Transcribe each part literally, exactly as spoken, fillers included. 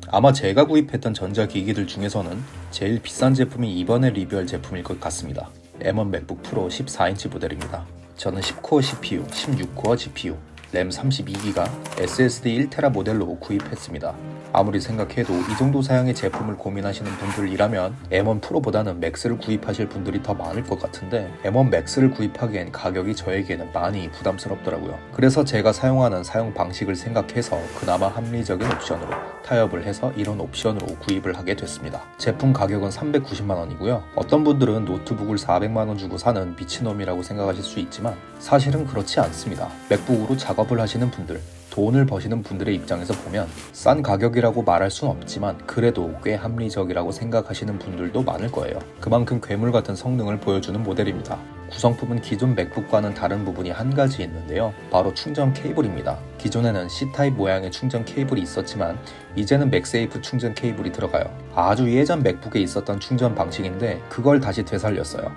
아마 제가 구입했던 전자기기들 중에서는 제일 비싼 제품이 이번에 리뷰할 제품일 것 같습니다. 엠 원 맥북 프로 십사 인치 모델입니다. 저는 십 코어 씨피유, 십육 코어 지피유, 램 삼십이 기가, 에스 에스 디 일 테라 모델로 구입했습니다. 아무리 생각해도 이 정도 사양의 제품을 고민하시는 분들이라면 엠 원 프로보다는 맥스를 구입하실 분들이 더 많을 것 같은데 엠 원 맥스를 구입하기엔 가격이 저에게는 많이 부담스럽더라고요. 그래서 제가 사용하는 사용 방식을 생각해서 그나마 합리적인 옵션으로 타협을 해서 이런 옵션으로 구입을 하게 됐습니다. 제품 가격은 삼백구십만 원이고요. 어떤 분들은 노트북을 사백만 원 주고 사는 미친놈이라고 생각하실 수 있지만 사실은 그렇지 않습니다. 맥북으로 작업을 하시는 분들, 돈을 버시는 분들의 입장에서 보면 싼 가격이라고 말할 순 없지만 그래도 꽤 합리적이라고 생각하시는 분들도 많을 거예요. 그만큼 괴물 같은 성능을 보여주는 모델입니다. 구성품은 기존 맥북과는 다른 부분이 한 가지 있는데요. 바로 충전 케이블입니다. 기존에는 씨 타입 모양의 충전 케이블이 있었지만 이제는 맥세이프 충전 케이블이 들어가요. 아주 예전 맥북에 있었던 충전 방식인데 그걸 다시 되살렸어요.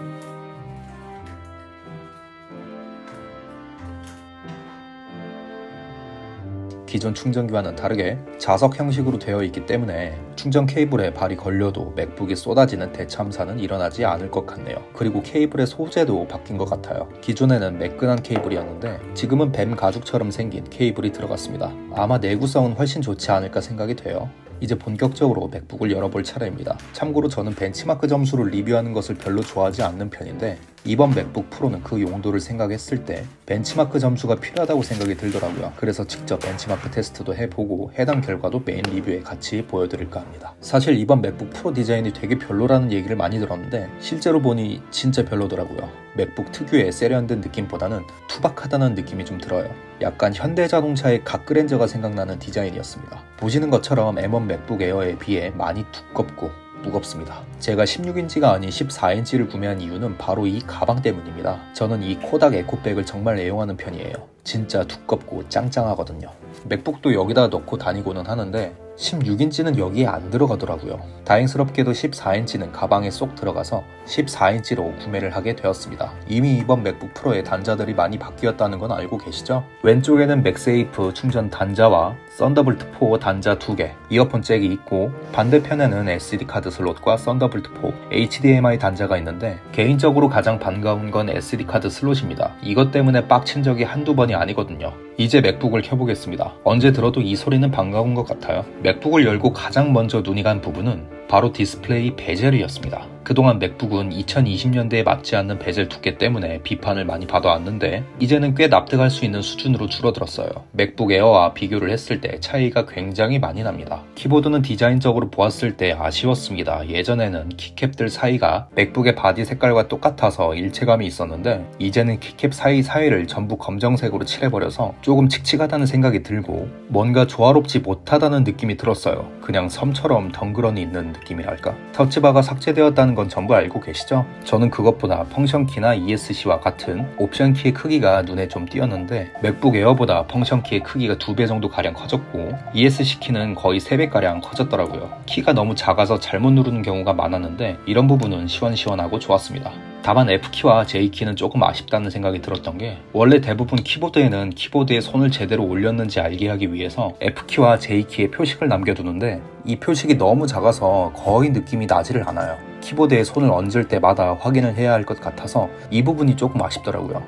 기존 충전기와는 다르게 자석 형식으로 되어 있기 때문에 충전 케이블에 발이 걸려도 맥북이 쏟아지는 대참사는 일어나지 않을 것 같네요. 그리고 케이블의 소재도 바뀐 것 같아요. 기존에는 매끈한 케이블이었는데 지금은 뱀 가죽처럼 생긴 케이블이 들어갔습니다. 아마 내구성은 훨씬 좋지 않을까 생각이 돼요. 이제 본격적으로 맥북을 열어볼 차례입니다. 참고로 저는 벤치마크 점수를 리뷰하는 것을 별로 좋아하지 않는 편인데 이번 맥북 프로는 그 용도를 생각했을 때 벤치마크 점수가 필요하다고 생각이 들더라고요. 그래서 직접 벤치마크 테스트도 해보고 해당 결과도 메인 리뷰에 같이 보여드릴까 합니다. 사실 이번 맥북 프로 디자인이 되게 별로라는 얘기를 많이 들었는데 실제로 보니 진짜 별로더라고요. 맥북 특유의 세련된 느낌보다는 투박하다는 느낌이 좀 들어요. 약간 현대자동차의 갓그랜저가 생각나는 디자인이었습니다. 보시는 것처럼 엠 원 맥북 에어에 비해 많이 두껍고 무겁습니다. 제가 십육 인치가 아닌 십사 인치를 구매한 이유는 바로 이 가방 때문입니다. 저는 이 코닥 에코백을 정말 애용하는 편이에요. 진짜 두껍고 짱짱하거든요. 맥북도 여기다 넣고 다니고는 하는데 십육 인치는 여기에 안 들어가더라고요. 다행스럽게도 십사 인치는 가방에 쏙 들어가서 십사 인치로 구매를 하게 되었습니다. 이미 이번 맥북 프로의 단자들이 많이 바뀌었다는 건 알고 계시죠? 왼쪽에는 맥세이프 충전 단자와 썬더볼트 포 단자 두 개, 이어폰 잭이 있고 반대편에는 에스디 카드 슬롯과 썬더볼트 포, 에이치 디 엠 아이 단자가 있는데 개인적으로 가장 반가운 건 에스디 카드 슬롯입니다. 이것 때문에 빡친 적이 한두 번이 아니거든요. 이제 맥북을 켜보겠습니다. 언제 들어도 이 소리는 반가운 것 같아요. 맥북을 열고 가장 먼저 눈이 간 부분은 바로 디스플레이 베젤이었습니다. 그동안 맥북은 이천이십 년대에 맞지 않는 베젤 두께 때문에 비판을 많이 받아왔는데 이제는 꽤 납득할 수 있는 수준으로 줄어들었어요. 맥북 에어와 비교를 했을 때 차이가 굉장히 많이 납니다. 키보드는 디자인적으로 보았을 때 아쉬웠습니다. 예전에는 키캡들 사이가 맥북의 바디 색깔과 똑같아서 일체감이 있었는데 이제는 키캡 사이사이를 전부 검정색으로 칠해버려서 조금 칙칙하다는 생각이 들고 뭔가 조화롭지 못하다는 느낌이 들었어요. 그냥 섬처럼 덩그러니 있는 느낌이랄까? 터치바가 삭제되었다는 건 전부 알고 계시죠? 저는 그것보다 펑션키나 이 에스 씨와 같은 옵션 키의 크기가 눈에 좀 띄었는데 맥북 에어보다 펑션 키의 크기가 두 배 정도 가량 커졌고 이 에스 씨 키는 거의 세 배 가량 커졌더라고요. 키가 너무 작아서 잘못 누르는 경우가 많았는데 이런 부분은 시원시원하고 좋았습니다. 다만 에프 키와 제이 키는 조금 아쉽다는 생각이 들었던 게 원래 대부분 키보드에는 키보드에 손을 제대로 올렸는지 알게 하기 위해서 에프 키와 제이 키에 표식을 남겨두는데 이 표식이 너무 작아서 거의 느낌이 나지를 않아요. 키보드에 손을 얹을 때마다 확인을 해야 할 것 같아서 이 부분이 조금 아쉽더라고요.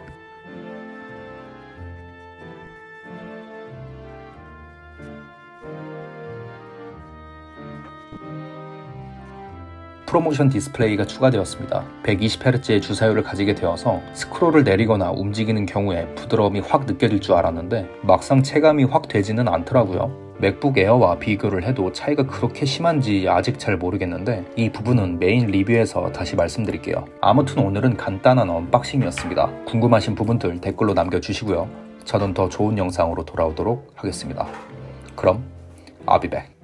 프로모션 디스플레이가 추가되었습니다. 백이십 헤르츠의 주사율을 가지게 되어서 스크롤을 내리거나 움직이는 경우에 부드러움이 확 느껴질 줄 알았는데 막상 체감이 확 되지는 않더라고요. 맥북 에어와 비교를 해도 차이가 그렇게 심한지 아직 잘 모르겠는데 이 부분은 메인 리뷰에서 다시 말씀드릴게요. 아무튼 오늘은 간단한 언박싱이었습니다. 궁금하신 부분들 댓글로 남겨주시고요. 저는 더 좋은 영상으로 돌아오도록 하겠습니다. 그럼 I'll be back.